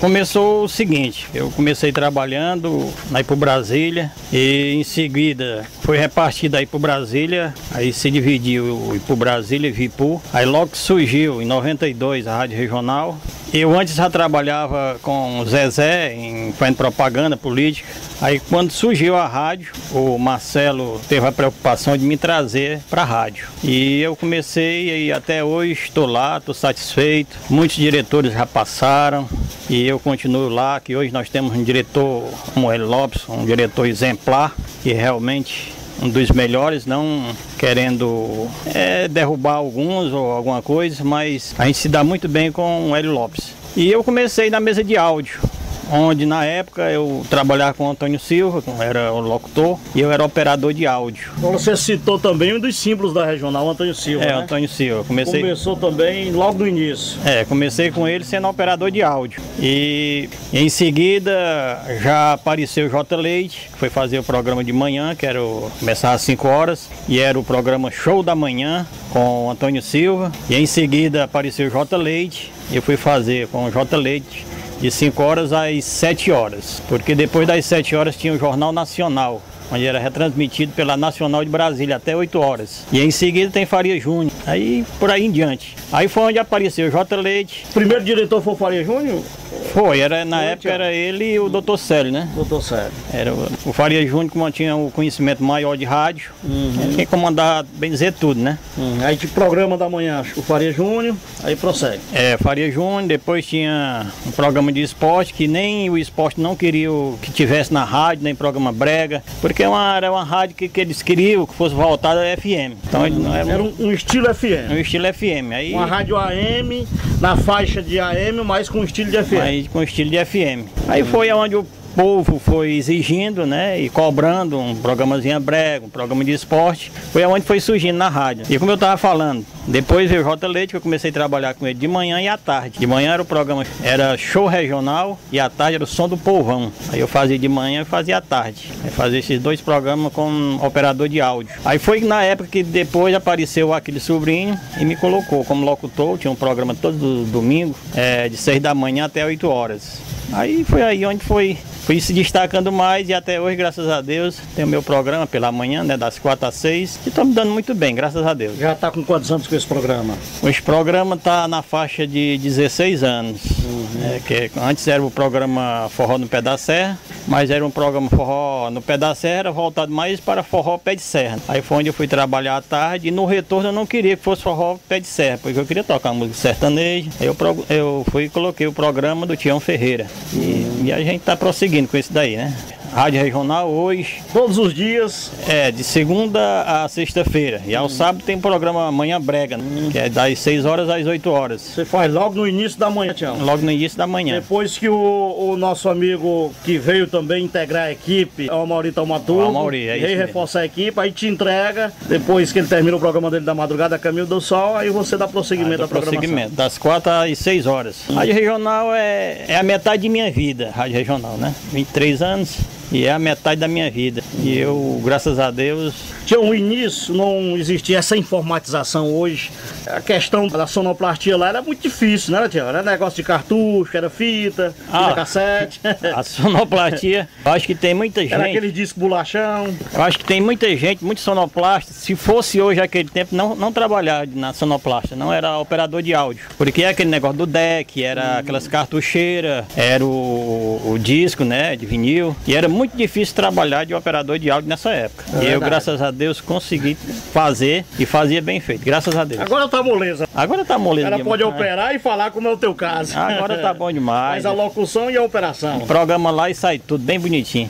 Começou o seguinte, eu comecei trabalhando na Ipu Brasília e em seguida foi repartido a Ipu Brasília, aí se dividiu o Ipu Brasília e Vipu. Aí logo que surgiu em 92 a Rádio Regional. Eu antes já trabalhava com o Zezé fazendo propaganda política. Aí quando surgiu a rádio, o Marcelo teve a preocupação de me trazer para a rádio. E eu comecei e até hoje estou lá, estou satisfeito. Muitos diretores já passaram e eu continuo lá, que hoje nós temos um diretor como Hélio Lopes, um diretor exemplar, que realmente um dos melhores, não querendo derrubar alguns ou alguma coisa, mas a gente se dá muito bem com o Hélio Lopes. E eu comecei na mesa de áudio, onde na época eu trabalhava com o Antônio Silva, que era o locutor, e eu era operador de áudio. Então você citou também um dos símbolos da regional, o Antônio Silva, né? Antônio Silva. Começou também logo no início. Comecei com ele sendo operador de áudio. E em seguida já apareceu o J. Leite, que foi fazer o programa de manhã, que começava às 5 horas, e era o programa Show da Manhã, com o Antônio Silva. E em seguida apareceu o J. Leite, e eu fui fazer com o J. Leite de 5 horas às 7 horas, porque depois das 7 horas tinha o Jornal Nacional, onde era retransmitido pela Nacional de Brasília até 8 horas. E em seguida tem Faria Júnior, aí por aí em diante. Aí foi onde apareceu o J. Leite. O primeiro diretor foi o Faria Júnior? Foi, na época era ele e o Dr. Célio, né? Dr. Célio. Era o Faria Júnior que mantinha o conhecimento maior de rádio, quem comandava, bem dizer, tudo, né? Aí de programa da manhã, o Faria Júnior, aí prossegue. Faria Júnior, depois tinha um programa de esporte, que nem o esporte não queria que tivesse na rádio, nem programa brega, porque era uma rádio que eles queriam que fosse voltada a FM. Então era um estilo FM. Um estilo FM. Aí, uma rádio AM, na faixa de AM, mas com estilo de FM. Aí com estilo de FM. Aí foi onde o povo foi exigindo, né, e cobrando um programazinho brega, um programa de esporte, foi onde foi surgindo na rádio. E como eu estava falando, depois veio o J. Leite, que eu comecei a trabalhar com ele de manhã e à tarde. De manhã era o programa, era Show Regional, e à tarde era o Som do Povão. Aí eu fazia de manhã e fazia à tarde. Aí fazia esses dois programas com operador de áudio. Aí foi na época que depois apareceu aquele sobrinho e me colocou como locutor. Tinha um programa todo domingo, de 6 da manhã até 8 horas. Aí foi aí onde fui se destacando mais, e até hoje, graças a Deus, tem o meu programa pela manhã, né, das 4 às 6, e estou me dando muito bem, graças a Deus. Já está com quantos anos com esse programa? Esse programa está na faixa de 16 anos. Que antes era o programa Forró no Pé da Serra, mas era um programa Forró no Pé da Serra, voltado mais para Forró Pé de Serra. Aí foi onde eu fui trabalhar à tarde, e no retorno eu não queria que fosse Forró Pé de Serra, porque eu queria tocar música sertaneja. Aí eu fui e coloquei o programa do Tião Ferreira. E a gente está prosseguindo com isso daí, né? Rádio Regional hoje. Todos os dias? De segunda a sexta-feira. E ao sábado tem um programa Manhã Brega, que é das 6 horas às 8 horas. Você faz logo no início da manhã, Tião? Logo no início da manhã. Depois que o nosso amigo que veio também integrar a equipe, o Amaury Taumaturgo, veio reforçar a equipe, aí te entrega, depois que ele termina o programa dele da madrugada, Caminho do Sol, aí você dá prosseguimento à programação. Das 4 às 6 horas. Rádio Regional é a metade de minha vida, Rádio Regional, né? 23 anos. E é a metade da minha vida. E eu, graças a Deus... Tinha um início, não existia essa informatização hoje. A questão da sonoplastia lá era muito difícil, né, Tião? Era negócio de cartucho, era fita cassete. A sonoplastia, eu acho que tem muita gente... Era aquele disco bolachão. Eu acho que tem muita gente, muitos sonoplastas. Se fosse hoje aquele tempo, não trabalhava na sonoplasta, não era operador de áudio. Porque é aquele negócio do deck, era aquelas cartucheiras, era o disco, né, de vinil. E era muito difícil trabalhar de operador de áudio nessa época. E eu, graças a Deus, consegui fazer e fazia bem feito, graças a Deus. Agora tá moleza. Agora tá moleza. Ela pode operar e falar como é o teu caso. Agora tá bom demais. Faz a locução e a operação. Programa lá e sai tudo bem bonitinho.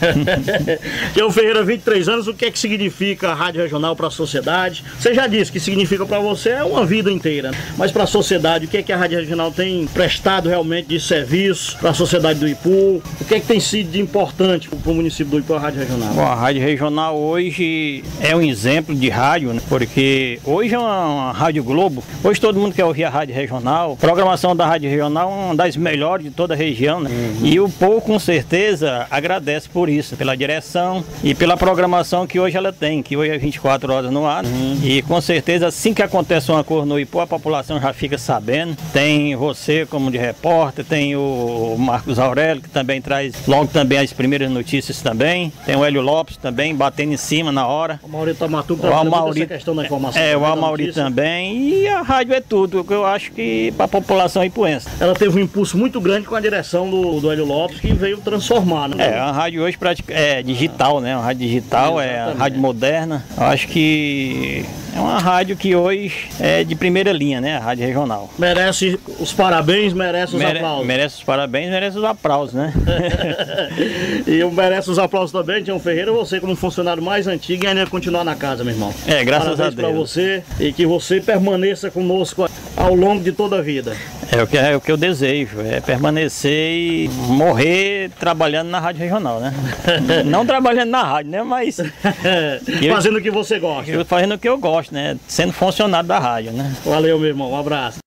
Tião Ferreira, 23 anos, o que é que significa a Rádio Regional para a sociedade? Você já disse que significa para você uma vida inteira, mas para a sociedade, o que é que a Rádio Regional tem prestado realmente de serviço para a sociedade do Ipu? O que é que tem sido de importante para o município do Ipu, a Rádio Regional? Bom, a Rádio Regional hoje é um exemplo de rádio, né? Porque hoje é uma Rádio Globo, hoje todo mundo quer ouvir a Rádio Regional. A programação da Rádio Regional é uma das melhores de toda a região, né? E o povo com certeza agradece por por isso, pela direção e pela programação que hoje ela tem, que hoje é 24 horas no ar. E com certeza, assim que acontece uma coisa no Ipu, a população já fica sabendo. Tem você como de repórter, tem o Marcos Aurélio, que também traz logo também as primeiras notícias também. Tem o Hélio Lopes também, batendo em cima na hora. O Amauri Tamatu também essa questão da informação. O Amauri também. E a rádio é tudo, que eu acho que para a população ipuense. Ela teve um impulso muito grande com a direção do Hélio Lopes, que veio transformar, né? A rádio hoje é digital, né? Uma rádio digital, exatamente. É a rádio moderna. Eu acho que é uma rádio que hoje é de primeira linha, né? A rádio regional. Merece os parabéns, merece os aplausos. Merece os parabéns, merece os aplausos, né? E eu mereço os aplausos também, Tião Ferreira, você como funcionário mais antigo e ainda continuar na casa, meu irmão. Graças a Deus. Parabéns para você e que você permaneça conosco ao longo de toda a vida. É o que eu desejo, é permanecer e morrer trabalhando na rádio regional, né? Não trabalhando na rádio, né? Mas fazendo o que você gosta. Fazendo o que eu gosto, né? Sendo funcionário da rádio, né? Valeu, meu irmão. Um abraço.